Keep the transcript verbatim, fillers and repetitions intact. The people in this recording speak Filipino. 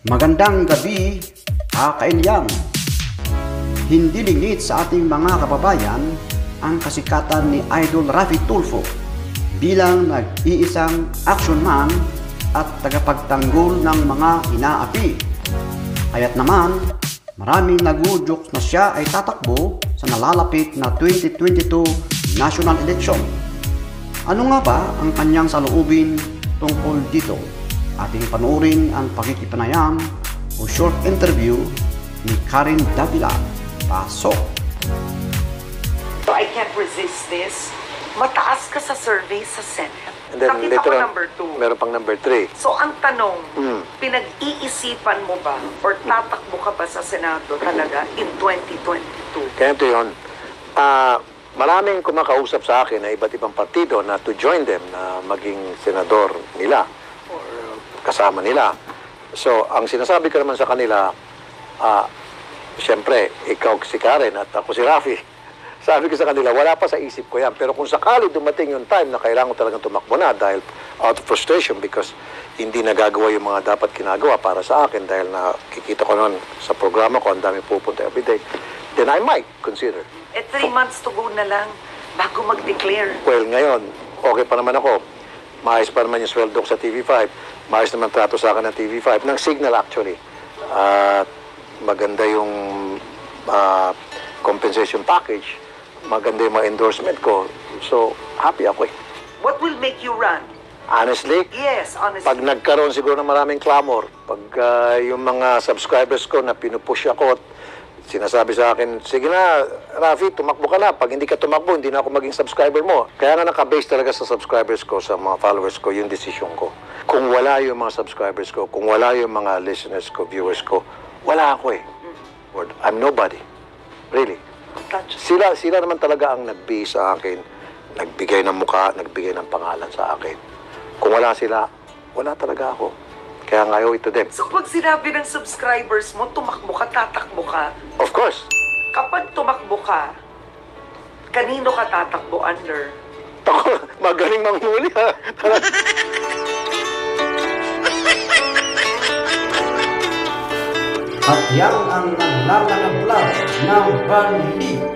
Magandang gabi, kakainyan. Hindi lingit sa ating mga kababayan ang kasikatan ni Idol Raffy Tulfo bilang nag-iisang action man at tagapagtanggol ng mga inaapi. Kaya't naman, maraming nagudyok na siya ay tatakbo sa nalalapit na twenty twenty-two national election. Ano nga ba ang kanyang saloobin tungkol dito? Ating panoorin ang pakikipanayam o short interview ni Karen Davila. Pasok! I can't resist this. Mataas ka sa survey sa Senate. And then Nakita later ko on, number two. meron pang number three. So ang tanong, Mm. pinag-iisipan mo ba or tatakbo ka ba sa Senado talaga in twenty twenty-two? Kaya ito yun. Ah, maraming kumakausap sa akin na iba't ibang partido na to join them na maging senador nila or kasama nila. So, ang sinasabi ko naman sa kanila, ah, siyempre, ikaw si Karen at ako si Raffy. Sabi ko sa kanila, wala pa sa isip ko yan. Pero kung sakali dumating yung time na kailangan ko talagang tumakbo na dahil out of frustration because hindi nagagawa yung mga dapat ginagawa para sa akin dahil nakikita ko noon sa programa ko, ang dami pupunta everyday, then I might consider. Eh, three months to go na lang bago mag-declare. Well, ngayon, okay pa naman ako. Maayos pa naman yung sweldo ko sa T V five. Maayos naman trato sa akin ng T V five. Ng Signal, actually. At maganda yung uh, compensation package. Maganda yung mga endorsement ko. So, happy ako eh. What will make you run? Honestly, Yes, honestly. pag nagkaroon siguro ng maraming clamor, pag uh, yung mga subscribers ko na pinupush ako at sinasabi sa akin, sige na, Raffy, tumakbo ka na. Pag hindi ka tumakbo, hindi na ako maging subscriber mo. Kaya nga nakabase talaga sa subscribers ko, sa mga followers ko, yung decision ko. Kung wala yung mga subscribers ko, kung wala yung mga listeners ko, viewers ko, wala ako eh. Or, I'm nobody. Really. Sila, sila naman talaga ang nag-base sa akin, nagbigay ng mukha, nagbigay ng pangalan sa akin. Kung wala sila, wala talaga ako. Kaya nga ayaw ito din. So pag sinabi ng subscribers mo, tumakbo ka, tatakbo ka. Of course. Kapag tumakbo ka, kanino ka tatakbo under? Ako, magaling manghuli ha. At yan ang naglalanablag ng Banli